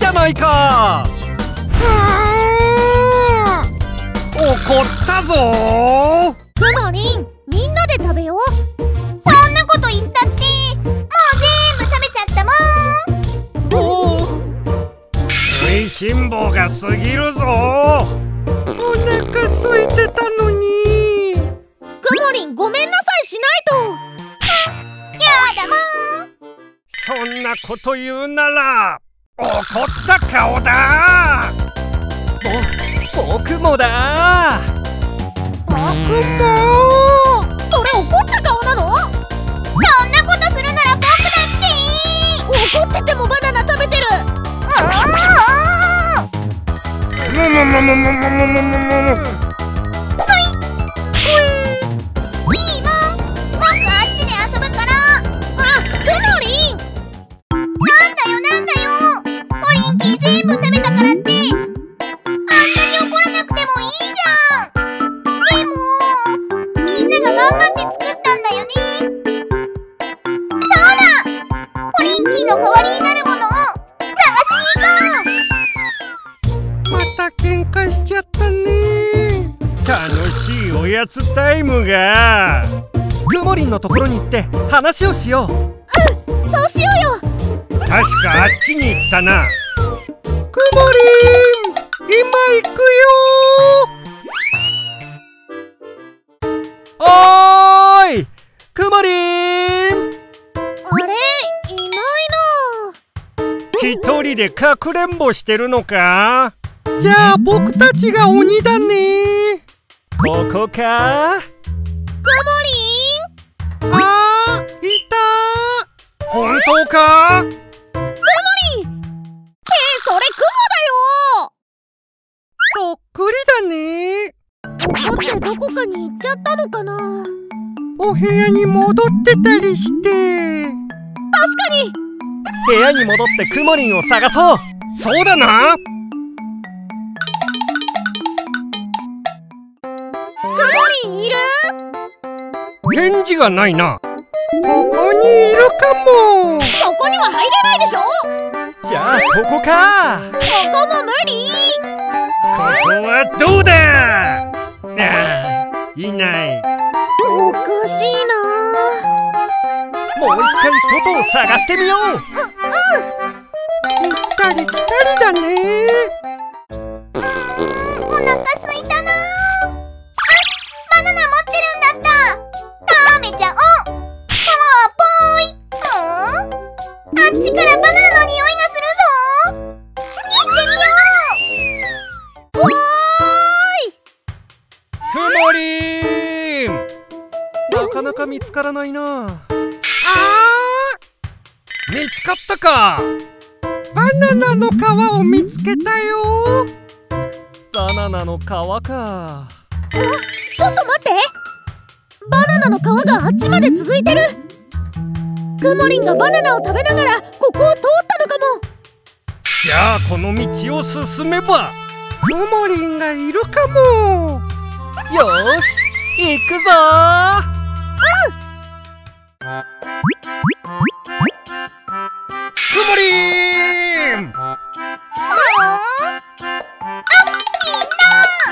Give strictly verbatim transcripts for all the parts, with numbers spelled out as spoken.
じゃないか。怒ったぞ。 くもりん、みんなで食べよう。そんなこと言ったって、もう全部食べちゃったもん。 おお、食いしん坊が過ぎるぞ。お腹空いてたのに。 くもりん、ごめんなさいしないと。やだもん。 そんなこと言うなら怒った顔だ。ぼ僕もだ。 僕も。それ怒った顔なの？そんなことするなら僕だって。怒っててもバナナ食べてる。 もももももももももも。 いいもん。僕あっちで遊ぶから。あ、くもりん。なんだよなんだよ。ポリンキー全部食べたからってあんなに怒らなくてもいいじゃん。でもみんなが頑張って作ったんだよね。そうだ、ポリンキーの代わりになるものを探しに行こう。 また喧嘩しちゃったね。楽しいおやつタイムが。くもりんのところに行って話をしよう。 うん、そうしようよ。 確かあっちに行ったな。くもりん、今行くよ。おーい、くもりん。 あれ、いないな。 一人でかくれんぼしてるのか。じゃあ僕たちが鬼だね。ここか。 くもりん。 あー、いた。本当か。 くもりん。えー、それクモだよ。 そっくりだね。 怒ってどこかに行っちゃったのかな。 お部屋に戻ってたりして。 確かに。 部屋に戻ってくもりんを探そう。そうだな。 くもりんいる？ 返事がないな。ここにいるかも。 そこには入れないでしょ。 じゃあここか。 ここも無理。 ここはどうだ。ああ、いない。 おかしいな。 もう一回外を探してみよう。 う、うん。 行ったり来たりだね。 お腹すいたな。あ、バナナ持ってるんだった。食べちゃおう。パワーぽーい。うん？あっちからバナナの匂いがするぞ。行ってみよう。おーい。 くもりん、なかなか見つからないな。あー、見つかったか。バナナの皮を見つけたよ。バナナの皮か。 あ、ちょっと待って。バナナの皮があっちまで続いてる。くもりんがバナナを食べながらここを通ったのかも。 じゃあこの道を進めばくもりんがいるかも。よーし、行くぞー。くもりん。 ああ、みんな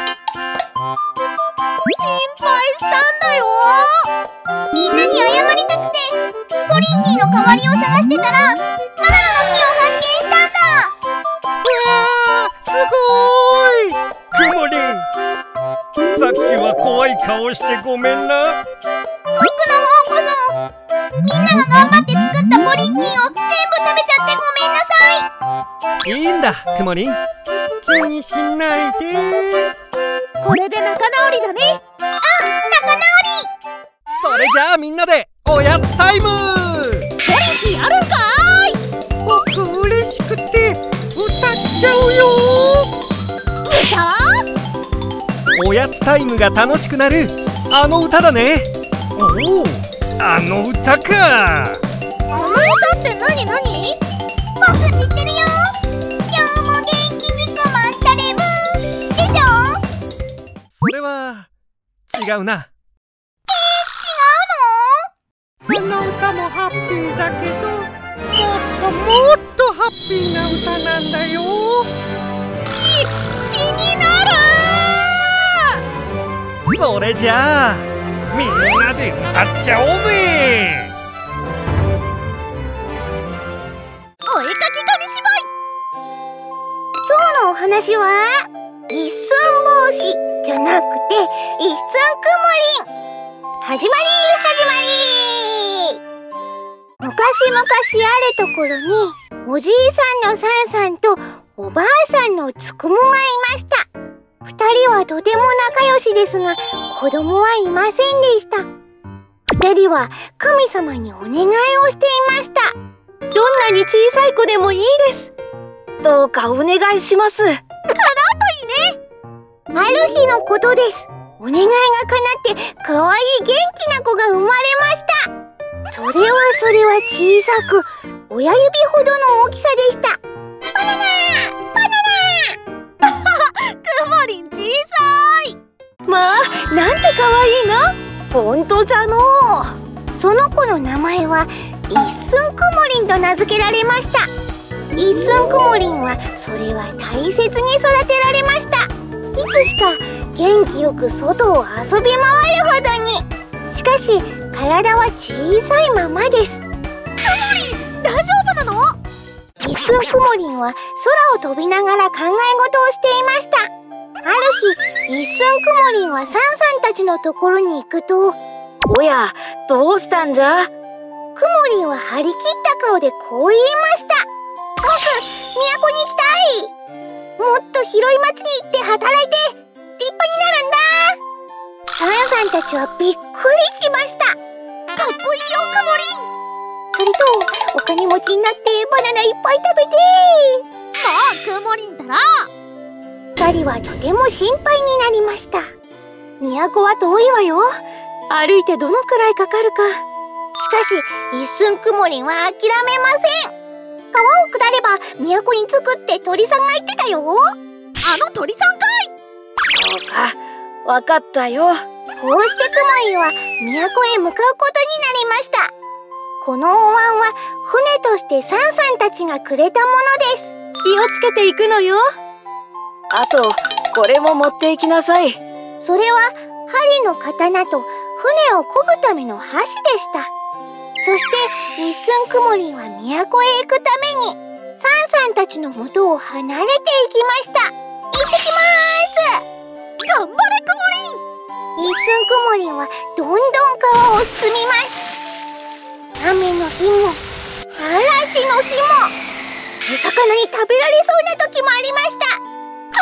心配したんだよ。みんなに謝りたくてポリンキーの代わりを探してたらバナナの木を発見したんだ。 うわー、すごーい。くもりん、さっきは怖い顔してごめんな。 僕の方こそみんなが頑張って作ったポリンキーを全部食べちゃってごめんなさい。 いいんだ、くもりん。気にしないで。 これで仲直りだね。うん、仲直り。 それじゃあみんなでおやつタイム。 ポリンキーあるんかーい。 僕嬉しくて歌っちゃうよ。 歌？ おやつタイムが楽しくなるあの歌だね。おお、あの歌か。 あの歌って何何？僕知ってるよ。今日も元気に困ったレブでしょ。 それは違うな。 えー、違うの？ その歌もハッピーだけど、もっともっとハッピーな歌なんだよ。 き、気になる。 それじゃあみんなで歌っちゃおうぜ。 お絵かき紙芝居。今日のお話は一寸法師じゃなくて一寸くもりん。始まり始まり。昔々あるところにおじいさんのサンさんとおばあさんのつくもがいました。二人はとても仲良しですが子供はいませんでした。二人は神様にお願いをしていました。 どんなに小さい子でもいいです。どうかお願いします。かなうといいね。ある日のことです。お願いが叶ってかわいい元気な子が生まれました。それはそれは小さく親指ほどの大きさでした。バナナバナナくもりん小さい。 まあ、なんてかわいいな。ほんとじゃのう。 その子の名前は一寸くもりんと名付けられました。一寸くもりんはそれは大切に育てられました。いつしか元気よく外を遊び回るほどに。しかし体は小さいままです。くもりん大丈夫なの？一寸くもりんは空を飛びながら考え事をしていました。ある日一寸くもりんはサンさんたちのところに行くと、 おや、どうしたんじゃ？ くもりんは張り切った顔でこう言いました。僕、都に行きたい。もっと広い町に行って働いて立派になるんだ。サンさんたちはびっくりしました。かっこいいよ、くもりん。それとお金持ちになってバナナいっぱい食べて。もうくもりんたら。二人はとても心配になりました。 都は遠いわよ。歩いてどのくらいかかるか。 しかし一寸くもりんは諦めません。川を下れば都に着くって鳥さんが言ってたよ。あの鳥さんかい。 そうか、わかったよ。 こうしてくもりんは都へ向かうことになりました。このお椀は船としてサンさんたちがくれたものです。 気をつけていくのよ。あと、これも持っていきなさい。 それは針の刀と船を漕ぐための箸でした。そして一寸くもりんは都へ行くためにサンさんたちの元を離れていきました。行ってきまーす。頑張れくもりん。一寸くもりんはどんどん川を進みます。雨の日も嵐の日もお魚に食べられそうな時もありました。くも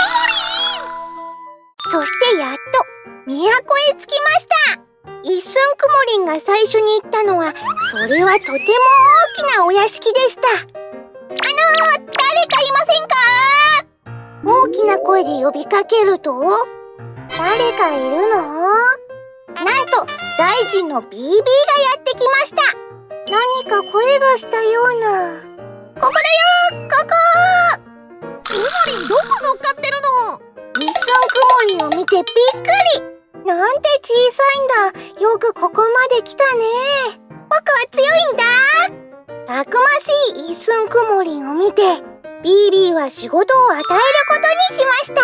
りん。そしてやっと都へ着きました。一寸くもりんが最初に行ったのはそれはとても大きなお屋敷でした。あのー、誰かいませんか？大きな声で呼びかけると、誰かいるの？なんと大臣のビービーがやってきました。何か声がしたような。ここだよ、ここ。くもりんどこ乗っかってるの？一寸くもりんを見てびっくり。なんて小さいんだ。よくここまで来たね。僕は強いんだ。たくましい一寸くもりんを見てビービーは仕事を与えることにしました。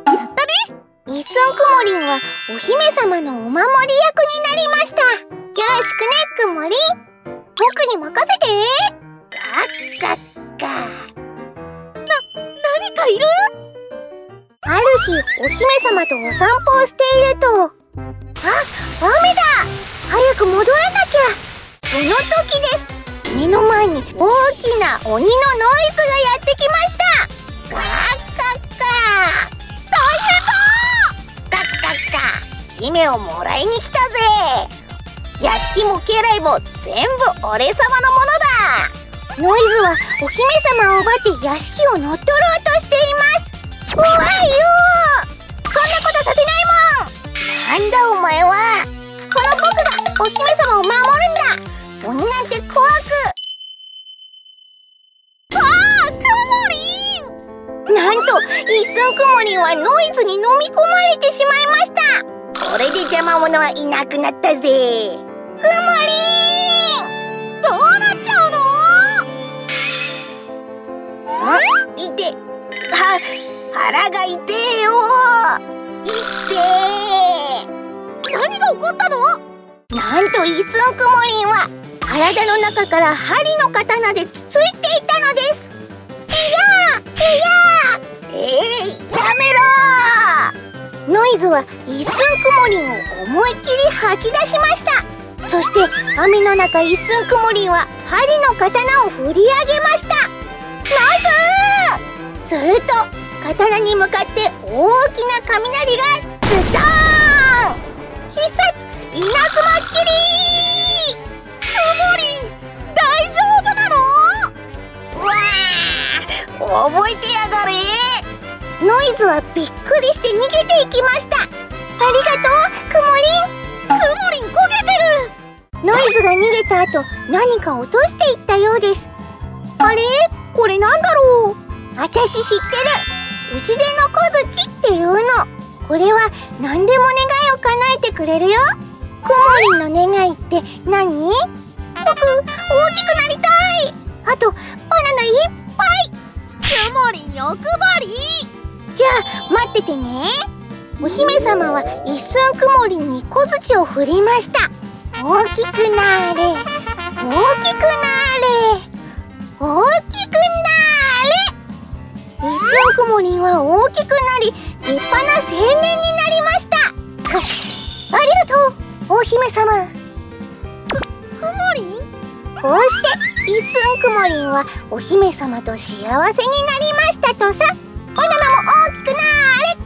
やったね。一寸くもりんはお姫様のお守り役になりました。よろしくね、くもりん。僕に任せて。ガッガッガー。な、何かいる？ある日、お姫様とお散歩をしていると、あ、雨だ！早く戻らなきゃ。その時です。目の前に大きな鬼のノイズがやってきました。ガッガッガー。大変だ！ガッガッガー。姫をもらいに来たぜ。屋敷も家来も全部俺様のものだ。ノイズはお姫様を奪って屋敷を乗っ取ろうとしています。怖いよ。そんなことさせないもん。なんだお前は。この僕がお姫様を守るんだ。鬼なんて怖く。わあ、くもりん。なんと一寸くもりんはノイズに飲み込まれてしまいました。これで邪魔者はいなくなったぜ。くもりん、どうなっちゃうの？ あ、いて、は、腹が痛えよ。いってー。何が起こったの？なんとイスンクモリンは体の中から針の刀でつついていたのです。いやーいやー、えー、やめろー。ノイズはイスンクモリンを思いっきり吐き出しました。そして雨の中、イスンクモリンは針の刀を振り上げました。ノイズー。すると刀に向かって大きな雷がズドーン。必殺稲妻切り。クモリン大丈夫なの？うわー、覚えてやがれ。ノイズはびっくりして逃げていきました。ありがとうクモリン。クモリン焦げてる。ノイズが逃げた後、何か落としていったようです。あれ、これなんだろう。私知ってる。うちでの小槌っていうの。これは何でも願いを叶えてくれるよ。クモリンの願いって何？僕、大きくなりたい。あと、バナナいっぱい。クモリン欲張り。じゃあ、待っててね。お姫様は一寸クモリンに小槌を振りました。大きくなれ、大きくなれ、大きくなれ。一寸クモリンは大きくなり、立派な青年になりました。ありがとう、お姫様。く、クモリン？こうして一寸クモリンはお姫様と幸せになりましたとさ。バナナも大きくなれ。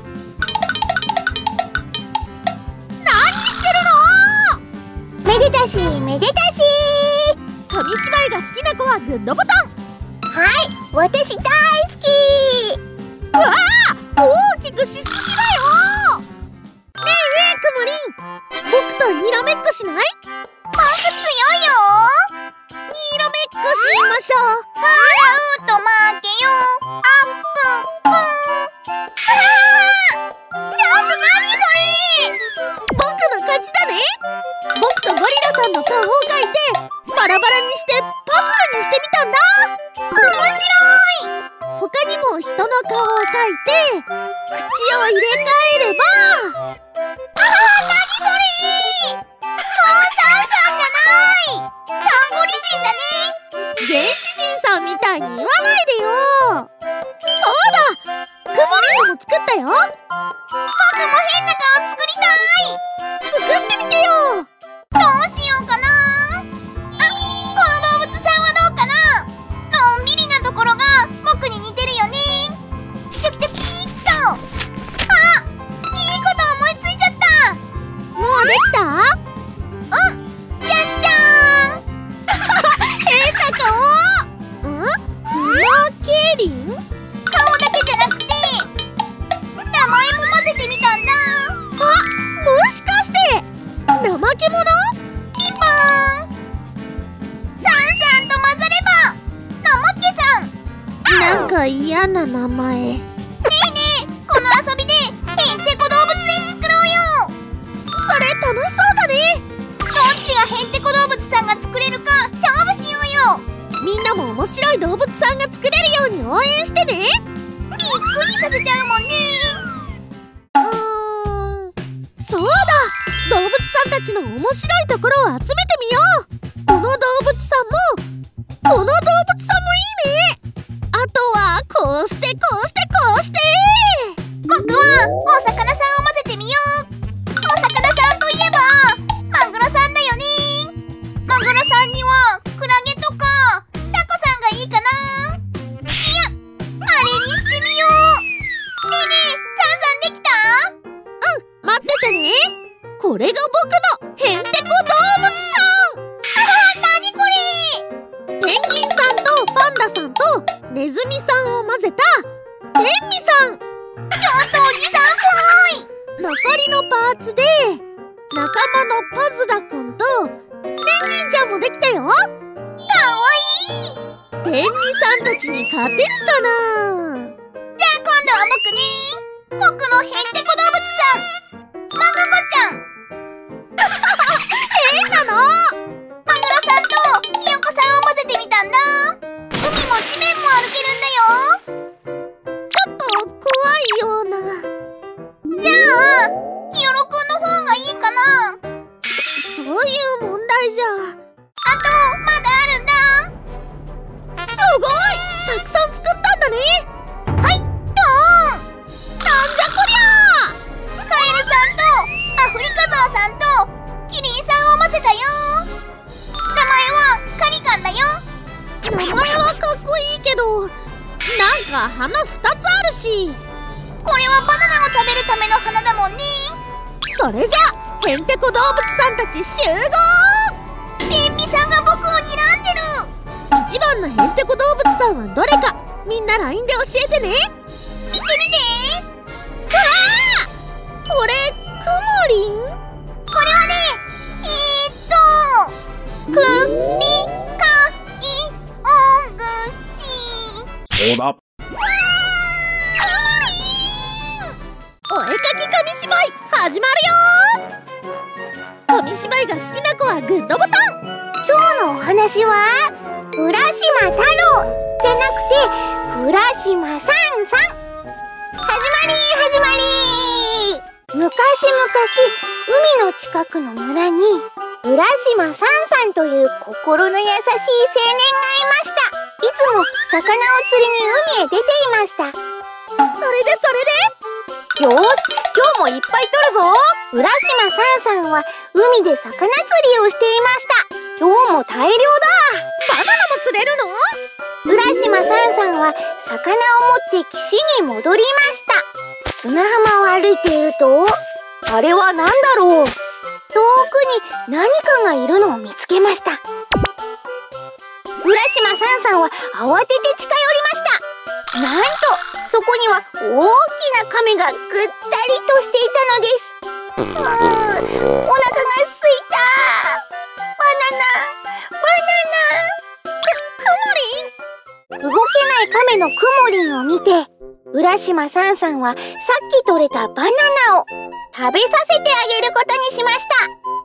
何してるの？めでたしめでたし。紙芝居が好きな子はグッドボタン。はい、私大好き。うわあ、大きくしすぎだよ。ねえねえクモリン、僕とにらめっこしない？僕強いよ。にらめっこしましょう。笑うと負けよ。あっぷんぷん。あー、ちょっと何それ。僕の勝ちだね。僕とゴリラさんの顔を描いてバラバラにしてパズルにしてみたんだ。面白い。他にも人の顔を描いて口を入れ替えれば。あー、何それ。もうサンさんじゃない。サンゴリ人だね。原始人さんみたいに言わないでよ。そうだ、クモリンのも作ったよ。僕も変な顔作りたい。作ってみてよ。どうしようかな。あ、この動物さんはどうかな。のんびりなところが僕に似てるよね。チョキチョキーっと。あ、いいこと思いついちゃった。もうできた？うん、じゃんじゃーん。変な顔。ん？クマケリン？顔だけじゃなくて名前も混ぜてみたんだ。あ、もしかして怠け者？ピンポーン。サンさんと混ざればナモッケさん。なんか嫌な名前。ねえねえ、この遊びでへんてこ動物園作ろうよ。それ楽しそうだね。どっちがへんてこ動物さんが作れるか勝負しようよ。みんなも面白い動物さんが作れるように応援してね。びっくりさせちゃうもんね。うーん、そうだ、動物さんたちの面白いところを集めてみよう。この動物さんもこの動物さんもいいね。あとはこうしてこうしてこうして。僕はお魚さんを混ぜてみよう。お魚さんといえばマグロさんだよね。マグロさんにはクラゲとかタコさんがいいかな。いや、あれにしてみよう。ねえねえ、サンさんできた？うん、待っててね。これが僕のへんてこ動物さん。あは、なにこれ。ペンギンさんとパンダさんとネズミさんを混ぜたペンミさん。ちょっとおじさんっぽい。残りのパーツで仲間のパズダくんとペンギンちゃんもできたよ。かわいい。ペンミさんたちに勝てるかな。じゃあ今度は僕ね。僕のへんてこ動物さん、マグコちゃん。変なの。マグロさんとヒヨコさんを混ぜてみたんだ。海も地面も歩けるんだよ。 つあるし。これはバナナを食べるための花だもんね。それじゃあヘンテコ動物さんたち集合。ペンミさんが僕を睨んでる。一番のヘンテコ動物さんはどれか、みんな ライン で教えてね。見て見て。うわー、これくもりん。これはね、えー、っとくみかいおぐし。 そうだ。 お絵かき紙芝居始まるよ。紙芝居が好きな子はグッドボタン。今日のお話は浦島太郎じゃなくて浦島さんさん。始まり始まり。昔々海の近くの村に浦島さんさんという心の優しい青年がいました。いつも魚を釣りに海へ出ていました。それでそれでよーし、今日もいっぱい取るぞ。浦島さんさんは海で魚釣りをしていました。今日も大量だ。バナナも釣れるの？浦島さんさんは魚を持って岸に戻りました。砂浜を歩いていると、あれは何だろう。遠くに何かがいるのを見つけました。浦島さんさんは慌てて近寄りました。なんとそこには大きな亀がぐったりとしていたのです。うーん、お腹がすいた。バナナ、バナナ。く、くもりん。動けない亀のくもりんを見て、浦島さんさんはさっき取れたバナナを食べさせてあげることにしました。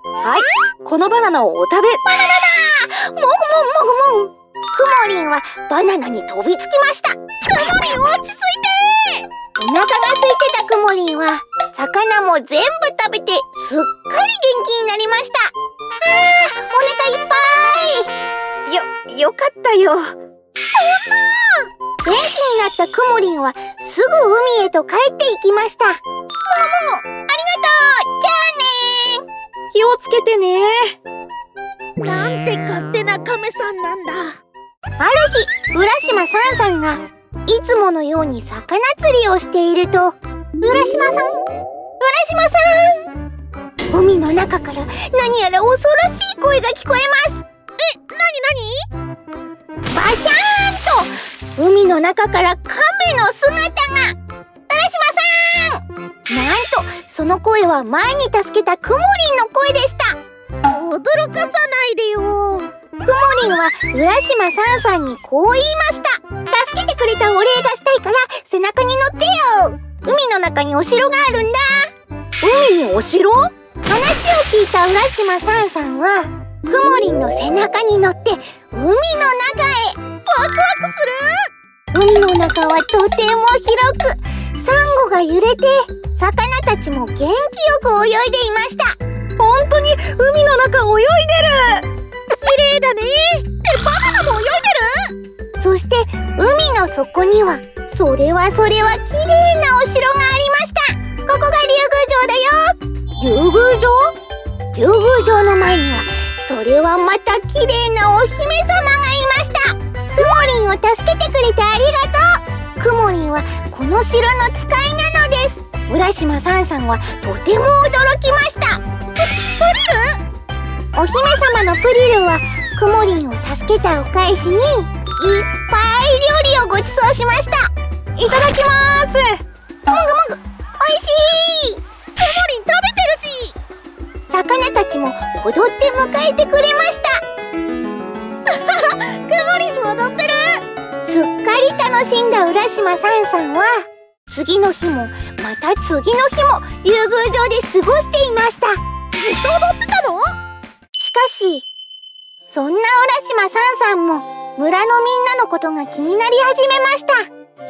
はい、このバナナをお食べ。バナナだ。もぐもぐもぐもぐ。くもりんはバナナに飛びつきました。くもりん落ち着いて。お腹が空いてたくもりんは魚も全部食べてすっかり元気になりました。あー、お腹いっぱい。よ、よかったよ。そんな。元気になったくもりんはすぐ海へと帰っていきました。ももも、ありがとう。じゃあねー。気をつけてね。なんて勝手な亀さんなんだ。ある日、浦島さんさんがいつものように魚釣りをしていると、浦島さん、浦島さん、海の中から何やら恐ろしい声が聞こえます。え、なになに？バシャーンと海の中から亀の姿が。浦島さん！なんとその声は前に助けたくもりんの声でした。驚かさないでよ。くもりんは浦島さんさんにこう言いました。助けてくれたお礼がしたいから背中に乗ってよ。海の中にお城があるんだ。海にお城？話を聞いた浦島さんさんはくもりんの背中に乗って海の中へ。ワクワクする。海の中はとても広く、サンゴが揺れて魚たちも元気よく泳いでいました。本当に海の中泳いでる。綺麗だね。え、バナナも泳いでる？そして海の底にはそれはそれは綺麗なお城がありました。ここが竜宮城だよ。竜宮城？竜宮城の前にはそれはまた綺麗なお姫様がいました。くもりんを助けてくれてありがとう。くもりんはこの城の使いなのです。浦島さんさんはとても驚きました。プ、プリル？お姫様のプリルはくもりんを助けたお返しにいっぱい料理をごちそうしました。いただきまーす。もぐもぐ、おいしい。くもりん食べてるし。魚たちも踊って迎えてくれました。くもりんも踊ってる。すっかり楽しんだ浦島さんさんは次の日もまた次の日も竜宮城で過ごしていました。ずっと踊ってたの？しかしそんな浦島さんさんも村のみんなのことが気になり始めました。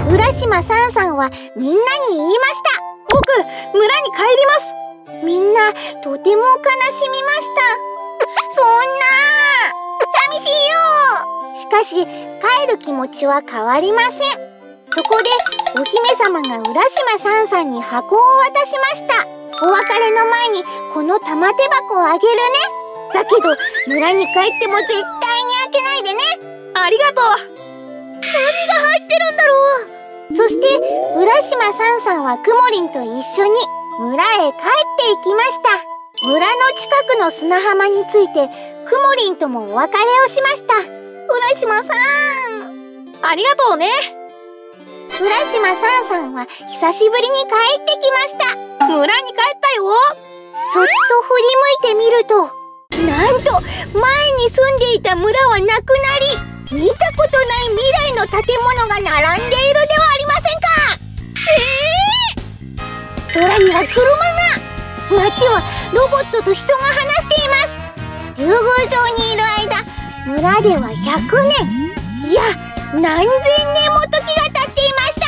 浦島さんさんはみんなに言いました。僕、村に帰ります。みんなとても悲しみました。そんな寂しいよ。しかし帰る気持ちは変わりません。そこでお姫様が浦島さんさんに箱を渡しました。お別れの前にこの玉手箱をあげるね。だけど村に帰っても絶対に開けないでね。ありがとう。何が入ってるんだろう。 そして浦島さんさんはくもりんと一緒に村へ帰っていきました。村の近くの砂浜についてくもりんともお別れをしました。浦島さん、 ありがとうね。 浦島さんさんは久しぶりに帰ってきました。 村に帰ったよ。 そっと振り向いてみると、なんと前に住んでいた村はなくなり、見たことない未来の建物が並んでいるではありませんか。えー、空には車が、街はロボットと人が話しています。竜宮城にいる間、村ではひゃくねん、いや何千年も時が経っていました。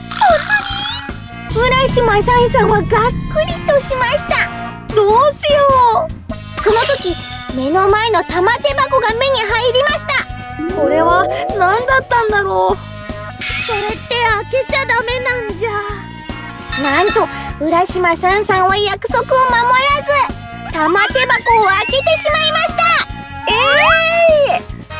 本当に浦島さんさんはがっくりとしました。どうしよう。その時、目の前の玉手箱が目に入りました。 これは何だったんだろう。 それって開けちゃダメなんじゃ。なんと浦島さんさんは約束を守らず、玉手箱を開けてしまいました。えー、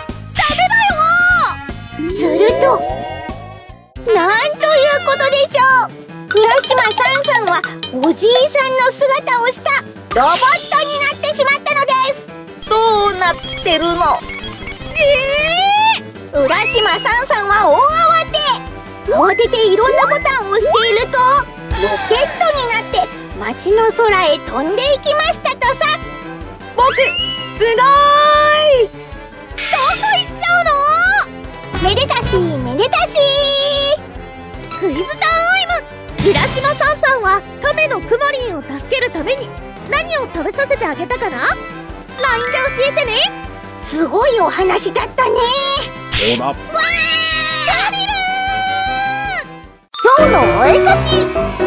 ダメだよ。すると、なんということでしょう。浦島さんさんはおじいさんの姿をしたロボットになってしまったのです。 どうなってるの。 えー、浦島さんさんは大慌て。慌てていろんなボタンを押していると、ロケットになって街の空へ飛んでいきましたとさ。 僕、すごーい。 どこ行っちゃうの。めでたしめでたし。クイズタイム。浦島さんさんは亀のくもりんを助けるために何を食べさせてあげたかな。 ライン で教えてね。すごいお話だったね。 そうだ。 わー、カリルー。今日のお絵かき。